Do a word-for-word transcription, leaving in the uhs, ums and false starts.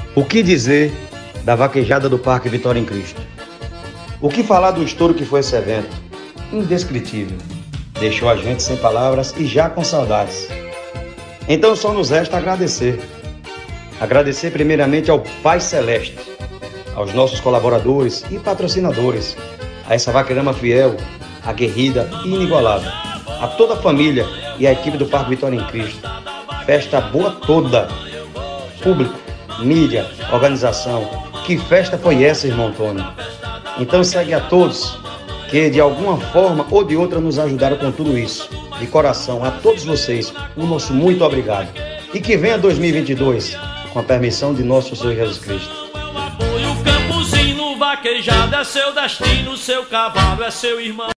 O que dizer da vaquejada do Parque Vitória em Cristo? O que falar do estouro que foi esse evento? Indescritível. Deixou a gente sem palavras e já com saudades. Então só nos resta agradecer. Agradecer primeiramente ao Pai Celeste, aos nossos colaboradores e patrocinadores, a essa vaqueirama fiel, aguerrida e inigualável, a toda a família e a equipe do Parque Vitória em Cristo. Festa boa toda. Público, mídia, organização. Que festa foi essa, irmão Tony? Então segue a todos que de alguma forma ou de outra nos ajudaram com tudo isso. De coração, a todos vocês, o nosso muito obrigado. E que venha dois mil e vinte e dois, com a permissão de nosso Senhor Jesus Cristo. O campozinho vaquejado é seu destino, seu cavalo é seu irmão.